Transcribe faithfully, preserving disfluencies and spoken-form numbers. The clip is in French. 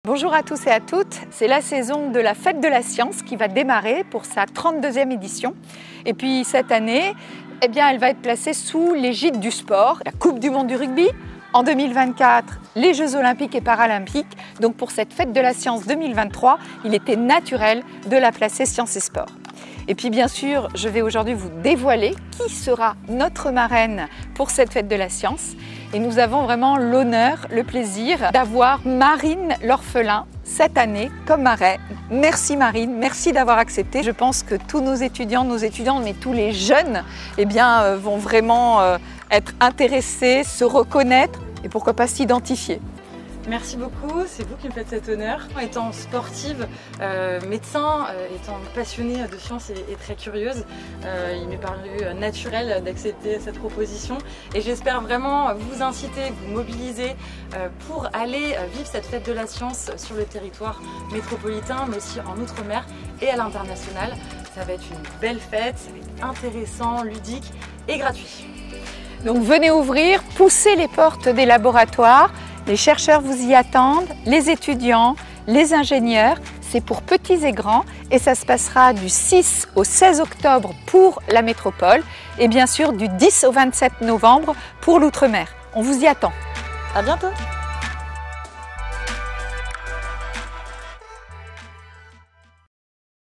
Bonjour à tous et à toutes, c'est la saison de la Fête de la Science qui va démarrer pour sa trente-deuxième édition. Et puis cette année, eh bien, elle va être placée sous l'égide du sport, la Coupe du monde du rugby, en deux mille vingt-quatre, les Jeux olympiques et paralympiques. Donc pour cette Fête de la Science deux mille vingt-trois, il était naturel de la placer Sciences et Sport. Et puis bien sûr, je vais aujourd'hui vous dévoiler qui sera notre marraine pour cette Fête de la Science. Et nous avons vraiment l'honneur, le plaisir d'avoir Marine L'Orphelin cette année comme marraine. Merci Marine, merci d'avoir accepté. Je pense que tous nos étudiants, nos étudiantes, mais tous les jeunes eh bien, euh, vont vraiment euh, être intéressés, se reconnaître et pourquoi pas s'identifier. Merci beaucoup, c'est vous qui me faites cet honneur. Étant sportive, euh, médecin, euh, étant passionnée de sciences et, et très curieuse, euh, il m'est paru naturel d'accepter cette proposition et j'espère vraiment vous inciter, vous mobiliser euh, pour aller vivre cette fête de la science sur le territoire métropolitain mais aussi en Outre-mer et à l'international. Ça va être une belle fête, ça va être intéressant, ludique et gratuit. Donc venez ouvrir, poussez les portes des laboratoires. Les chercheurs vous y attendent, les étudiants, les ingénieurs, c'est pour petits et grands et ça se passera du six au seize octobre pour la métropole et bien sûr du dix au vingt-sept novembre pour l'outre-mer. On vous y attend. À bientôt.